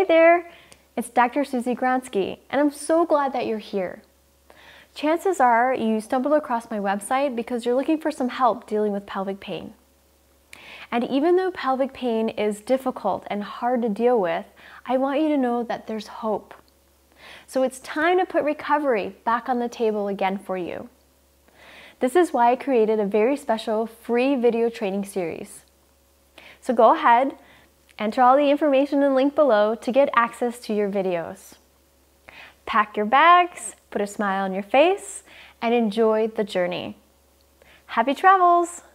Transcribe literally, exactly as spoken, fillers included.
there, it's Doctor Susie Gronsky, and I'm so glad that you're here. Chances are you stumbled across my website because you're looking for some help dealing with pelvic pain. And even though pelvic pain is difficult and hard to deal with, I want you to know that there's hope. So it's time to put recovery back on the table again for you. This is why I created a very special free video training series. So go ahead, enter all the information in the link below to get access to your videos. Pack your bags, put a smile on your face, and enjoy the journey. Happy travels!